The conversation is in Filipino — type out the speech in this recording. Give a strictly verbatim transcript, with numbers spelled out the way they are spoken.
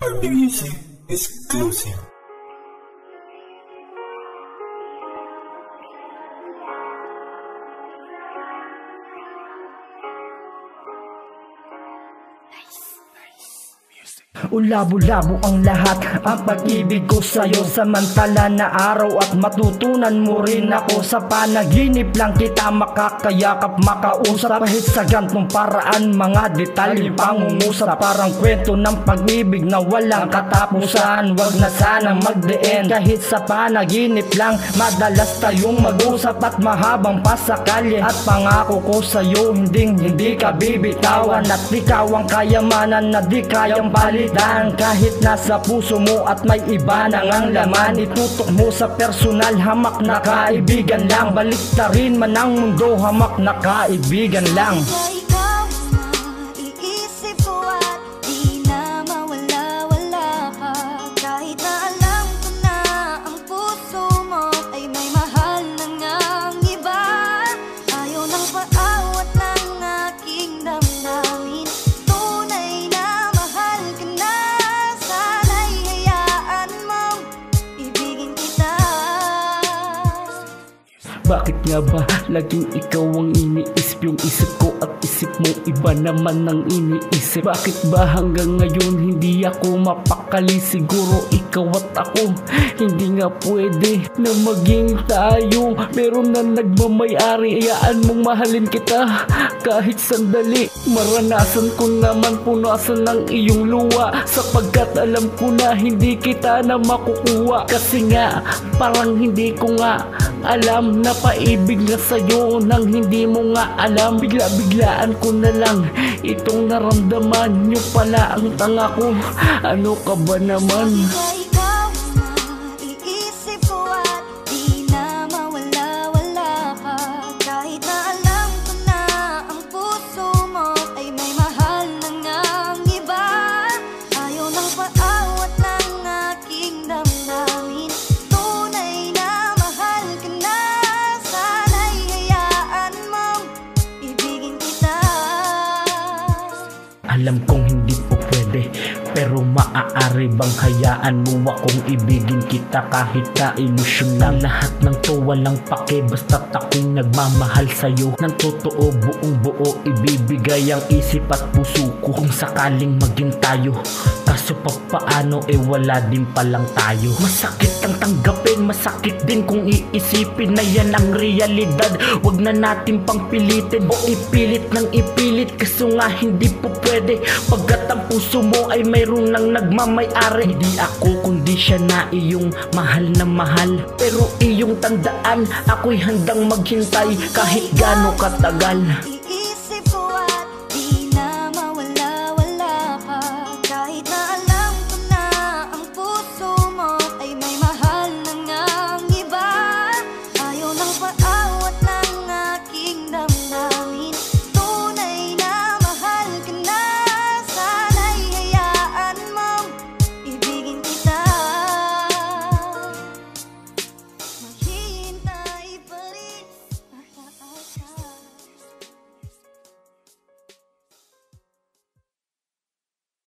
R B Music exclusive. Ulabo-labo ang lahat, ang pag-ibig ko sa'yo. Samantala na araw at matutunan mo rin ako. Sa panaginip lang kita makakayakap, makausap. Kahit sa gantong paraan, mga detalye pangungusap. Parang kwento ng pag-ibig na walang katapusan. Wag na sanang mag-the-end. Kahit sa panaginip lang, madalas tayong mag-usap. At mahabang pasakalye, at pangako ko sa'yo, hindi hindi ka bibitawan. At ikaw ang kayamanan na di kayang balitan. Kahit nasa puso mo at may iba nang ang laman, itutok mo sa personal, hamak na kaibigan lang. Baliktarin man ang mundo, hamak na kaibigan lang. Bakit nga ba laging ikaw ang iniisip? Yung isip ko at isip mo iba naman ang iniisip. Bakit ba hanggang ngayon hindi ako mapakali? Siguro ikaw at ako hindi nga pwede na maging tayo. Meron na nagmamayari, hayaan mong mahalin kita kahit sandali. Maranasan ko naman punasan ng iyong luha, sapagkat alam ko na hindi kita na makukuha. Kasi nga parang hindi ko nga alam na paibig na sa'yo nang hindi mo nga alam. Bigla-biglaan ko na lang itong naramdaman. Yung pala ang tanga ko, ano ka ba naman? Alam kong hindi po pwede, pero maaari bang hayaan mo akong ibigin kita kahit na ilusyon lang? Lahat ng to walang pake, basta't ako'y nagmamahal sa'yo. Ng totoo buong buo, ibibigay ang isip at puso ko kung sakaling maging tayo. Kaso pa paano eh wala din palang tayo. Masakit ang tanggapin, masakit din kung iisipin na yan ang realidad. Wag na natin pang pilitin o ipilit ng ipilit, kaso nga hindi po pwede. Pagkat ang puso mo ay mayroon nang nagmamay-ari. Hindi ako kundi siya na iyong mahal na mahal. Pero iyong tandaan, ako'y handang maghintay kahit gaano katagal.